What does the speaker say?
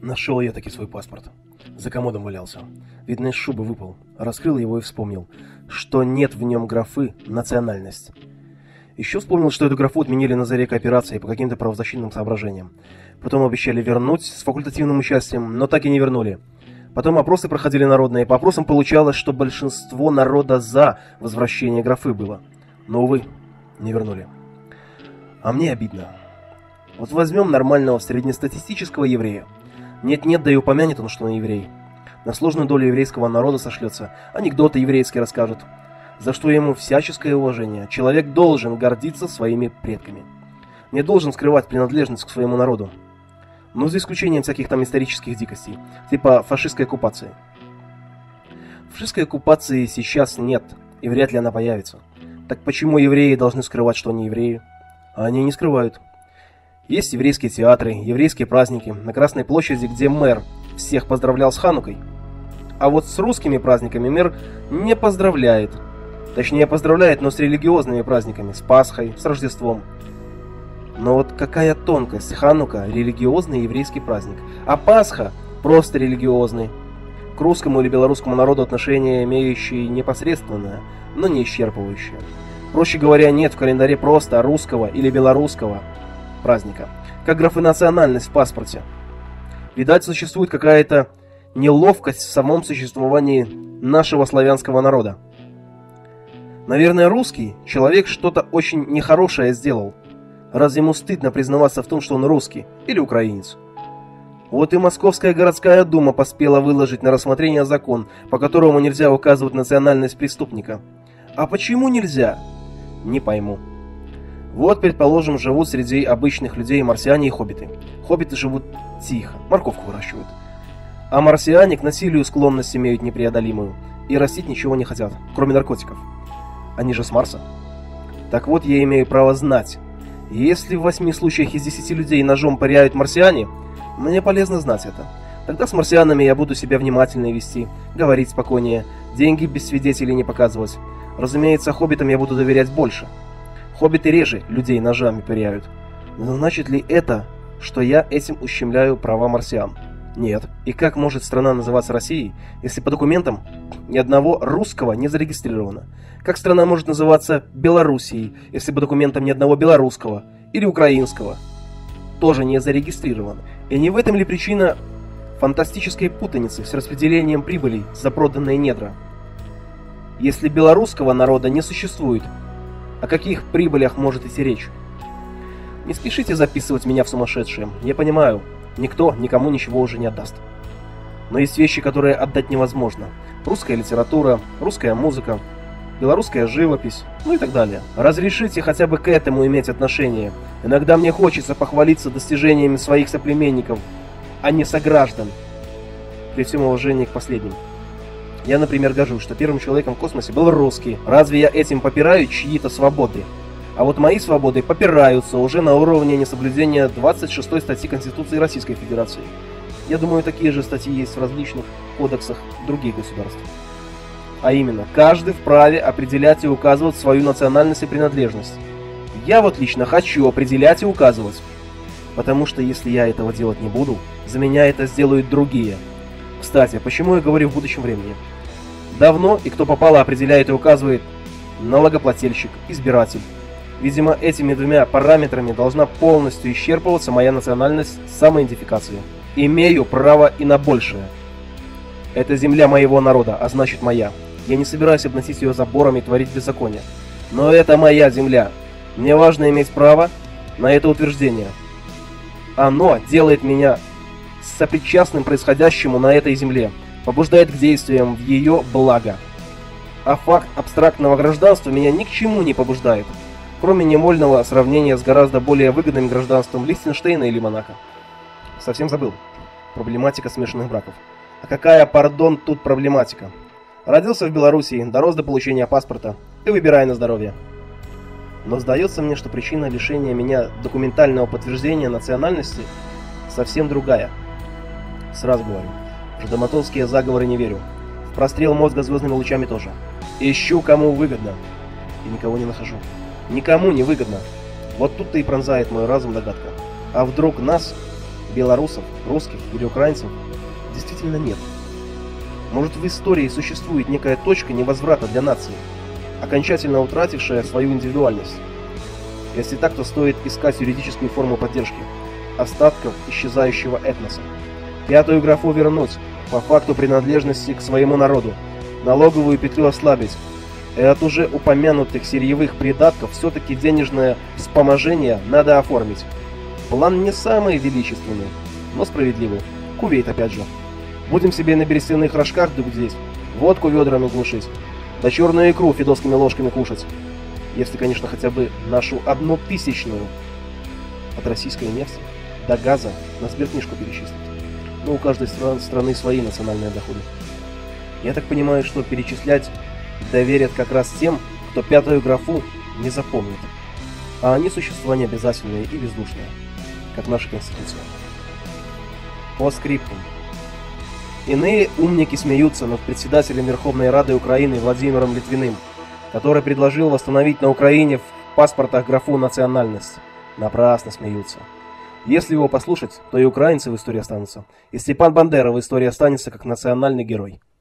Нашел я таки свой паспорт. За комодом валялся. Видно, из шубы выпал. Раскрыл его и вспомнил, что нет в нем графы «национальность». Еще вспомнил, что эту графу отменили на заре кооперации по каким-то правозащитным соображениям. Потом обещали вернуть с факультативным участием, но так и не вернули. Потом опросы проходили народные. По опросам получалось, что большинство народа за возвращение графы было. Но, увы, не вернули. А мне обидно. Вот возьмем нормального среднестатистического еврея. Нет-нет, да и упомянет он, что он еврей. На сложную долю еврейского народа сошлется, анекдоты еврейские расскажет. За что ему всяческое уважение. Человек должен гордиться своими предками. Не должен скрывать принадлежность к своему народу. Но за исключением всяких там исторических дикостей, типа фашистской оккупации. Фашистской оккупации сейчас нет, и вряд ли она появится. Так почему евреи должны скрывать, что они евреи? А они не скрывают. Есть еврейские театры, еврейские праздники на Красной площади, где мэр всех поздравлял с Ханукой. А вот с русскими праздниками мэр не поздравляет. Точнее, поздравляет, но с религиозными праздниками, с Пасхой, с Рождеством. Но вот какая тонкость. Ханука – религиозный еврейский праздник, а Пасха – просто религиозный. К русскому или белорусскому народу отношения имеющие непосредственное, но не исчерпывающее. Проще говоря, нет в календаре просто русского или белорусского праздника, как графы «национальность» в паспорте. Видать, существует какая-то неловкость в самом существовании нашего славянского народа. Наверное, русский человек что-то очень нехорошее сделал. Раз ему стыдно признаваться в том, что он русский или украинец. Вот и Московская городская дума поспела выложить на рассмотрение закон, по которому нельзя указывать национальность преступника. А почему нельзя? Не пойму. Вот, предположим, живут среди обычных людей марсиане и хоббиты. Хоббиты живут тихо, морковку выращивают. А марсиане к насилию склонность имеют непреодолимую и растить ничего не хотят, кроме наркотиков. Они же с Марса. Так вот, я имею право знать. Если в 8 случаях из 10 людей ножом пыряют марсиане, мне полезно знать это. Тогда с марсианами я буду себя внимательно вести, говорить спокойнее, деньги без свидетелей не показывать. Разумеется, хоббитам я буду доверять больше. Хоббиты реже людей ножами пыряют. Но значит ли это, что я этим ущемляю права марсиан? Нет. И как может страна называться Россией, если по документам ни одного русского не зарегистрировано? Как страна может называться Белоруссией, если по документам ни одного белорусского или украинского тоже не зарегистрировано? И не в этом ли причина фантастической путаницы с распределением прибылей за проданные недра? Если белорусского народа не существует, о каких прибылях может идти речь? Не спешите записывать меня в сумасшедшие. Я понимаю, никто никому ничего уже не отдаст. Но есть вещи, которые отдать невозможно. Русская литература, русская музыка, белорусская живопись, ну и так далее. Разрешите хотя бы к этому иметь отношение. Иногда мне хочется похвалиться достижениями своих соплеменников, а не сограждан. При всем уважении к последним. Я, например, горжусь, что первым человеком в космосе был русский. Разве я этим попираю чьи-то свободы? А вот мои свободы попираются уже на уровне несоблюдения 26 статьи Конституции Российской Федерации. Я думаю, такие же статьи есть в различных кодексах других государств. А именно, каждый вправе определять и указывать свою национальность и принадлежность. Я вот лично хочу определять и указывать. Потому что если я этого делать не буду, за меня это сделают другие. Кстати, почему я говорю в будущем времени? Давно и кто попало определяет и указывает налогоплательщик, избиратель. Видимо, этими двумя параметрами должна полностью исчерпываться моя национальность самоидентификации. Имею право и на большее. Это земля моего народа, а значит моя. Я не собираюсь обносить ее заборами и творить беззаконие. Но это моя земля. Мне важно иметь право на это утверждение. Оно делает меня сопричастным происходящему на этой земле, побуждает к действиям в ее благо. А факт абстрактного гражданства меня ни к чему не побуждает, кроме невольного сравнения с гораздо более выгодным гражданством Лихтенштейна или Монако. Совсем забыл. Проблематика смешанных браков. А какая, пардон, тут проблематика? Родился в Белоруссии, дорос до получения паспорта, и выбирай на здоровье. Но сдается мне, что причина лишения меня документального подтверждения национальности совсем другая. Сразу говорю, в жидоматовские заговоры не верю. В прострел мозга звездными лучами тоже. Ищу, кому выгодно. И никого не нахожу. Никому не выгодно. Вот тут-то и пронзает мой разум догадка. А вдруг нас, белорусов, русских или украинцев действительно нет. Может, в истории существует некая точка невозврата для нации, окончательно утратившая свою индивидуальность? Если так, то стоит искать юридическую форму поддержки остатков исчезающего этноса. Пятую графу вернуть по факту принадлежности к своему народу, налоговую петлю ослабить, и от уже упомянутых сырьевых придатков все-таки денежное вспоможение надо оформить. План не самый величественный, но справедливый. Кувейт опять же. Будем себе на берестяных рожках дудеть, водку ведрами глушить, да черную икру фидосскими ложками кушать. Если, конечно, хотя бы нашу 1/1000 от российской нефти до газа на сберкнижку перечислить. Но у каждой страны свои национальные доходы. Я так понимаю, что перечислять доверят как раз тем, кто пятую графу не запомнит. А они существа не обязательные и бездушные, как наша Конституция. По скриптум. Иные умники смеются над председателем Верховной Рады Украины Владимиром Литвиным, который предложил восстановить на Украине в паспортах графу «национальность». Напрасно смеются. Если его послушать, то и украинцы в истории останутся, и Степан Бандера в истории останется как национальный герой.